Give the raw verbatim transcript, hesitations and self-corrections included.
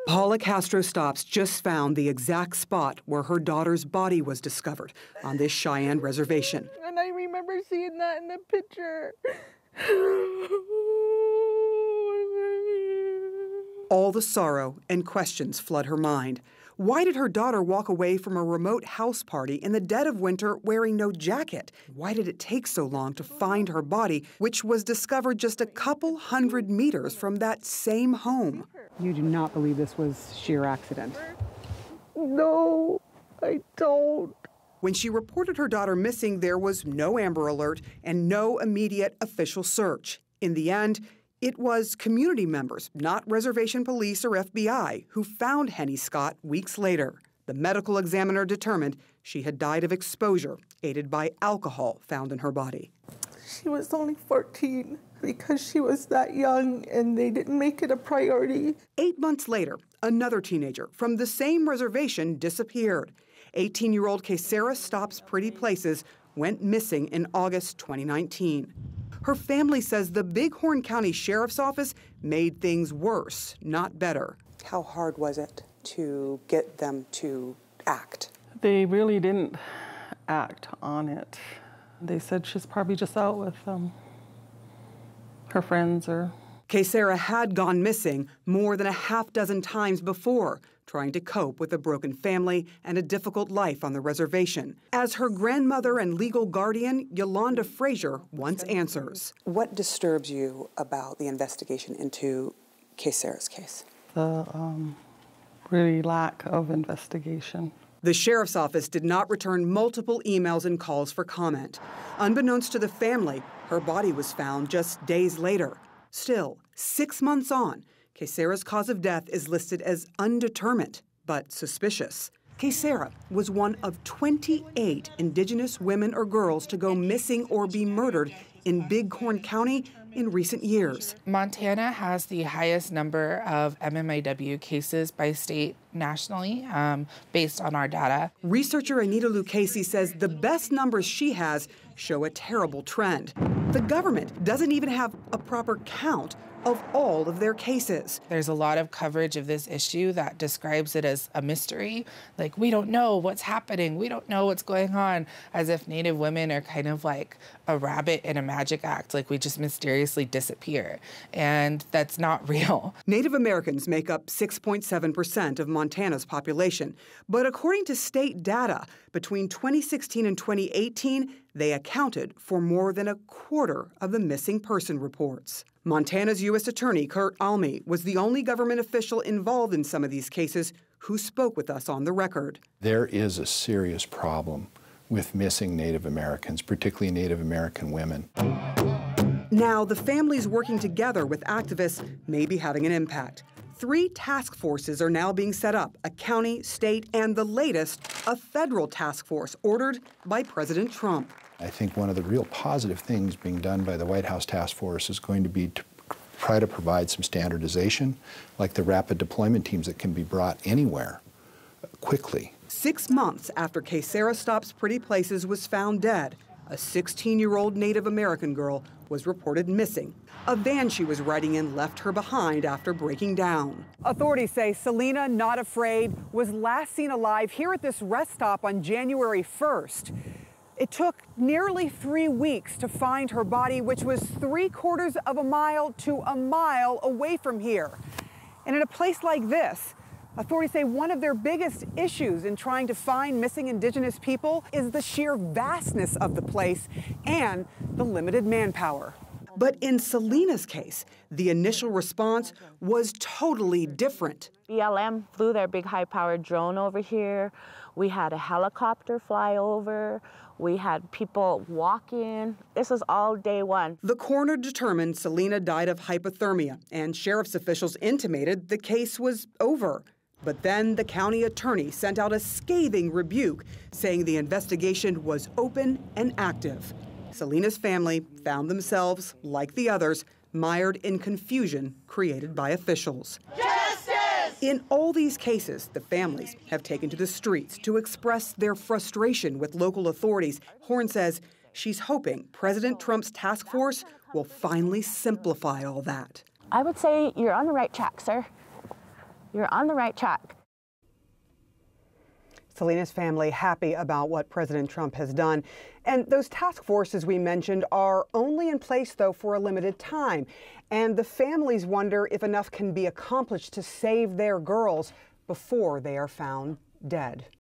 Paula Castro Stops just found the exact spot where her daughter's body was discovered on this Cheyenne reservation. And I remember seeing that in the picture. All the sorrow and questions flood her mind. Why did her daughter walk away from a remote house party in the dead of winter wearing no jacket? Why did it take so long to find her body, which was discovered just a couple hundred meters from that same home? You do not believe this was sheer accident? No, I don't. When she reported her daughter missing, there was no Amber Alert and no immediate official search. In the end, it was community members, not reservation police or F B I, who found Henny Scott weeks later. The medical examiner determined she had died of exposure, aided by alcohol found in her body. She was only fourteen because she was that young and they didn't make it a priority. Eight months later, another teenager from the same reservation disappeared. eighteen-year-old Sara Stops Pretty Places went missing in August twenty nineteen. Her family says the Bighorn County Sheriff's Office made things worse, not better. How hard was it to get them to act? They really didn't act on it. They said she's probably just out with um, her friends or... Sara had gone missing more than a half dozen times before, trying to cope with a broken family and a difficult life on the reservation. As her grandmother and legal guardian, Yolanda Frazier, once answers. What disturbs you about the investigation into Sara's case? The um, really lack of investigation. The sheriff's office did not return multiple emails and calls for comment. Unbeknownst to the family, her body was found just days later. Still, six months on, Sara's cause of death is listed as undetermined, but suspicious. Sara was one of twenty-eight Indigenous women or girls to go missing or be murdered in Bighorn County in recent years. Montana has the highest number of M M I W cases by state nationally, um, based on our data. Researcher Anita Lucchese says the best numbers she has show a terrible trend. The government doesn't even have a proper count of all of their cases. There's a lot of coverage of this issue that describes it as a mystery. Like, we don't know what's happening. We don't know what's going on, as if Native women are kind of like a rabbit in a magic act, like we just mysteriously disappear. And that's not real. Native Americans make up six point seven percent of Montana's population. But according to state data, between twenty sixteen and twenty eighteen, they accounted for more than a quarter of the missing person reports. Montana's U S Attorney Kurt Alme was the only government official involved in some of these cases who spoke with us on the record. There is a serious problem with missing Native Americans, particularly Native American women. Now, the families working together with activists may be having an impact. Three task forces are now being set up, a county, state, and the latest, a federal task force ordered by President Trump. I think one of the real positive things being done by the White House Task Force is going to be to try to provide some standardization, like the rapid deployment teams that can be brought anywhere quickly. Six months after Sara Stops Pretty Places was found dead, a sixteen-year-old Native American girl was reported missing. A van she was riding in left her behind after breaking down. Authorities say Selena Not Afraid was last seen alive here at this rest stop on January first. It took nearly three weeks to find her body, which was three quarters of a mile to a mile away from here. And in a place like this, authorities say one of their biggest issues in trying to find missing Indigenous people is the sheer vastness of the place and the limited manpower. But in Selena's case, the initial response was totally different. B L M flew their big high-powered drone over here. We had a helicopter fly over. We had people walk in. This was all day one. The coroner determined Selena died of hypothermia, and sheriff's officials intimated the case was over. But then the county attorney sent out a scathing rebuke, saying the investigation was open and active. Selena's family found themselves, like the others, mired in confusion created by officials. Justice! In all these cases, the families have taken to the streets to express their frustration with local authorities. Horn says she's hoping President Trump's task force will finally simplify all that. I would say you're on the right track, sir. you're on the right track. Selena's family happy about what President Trump has done. And those task forces we mentioned are only in place, though, for a limited time. And the families wonder if enough can be accomplished to save their girls before they are found dead.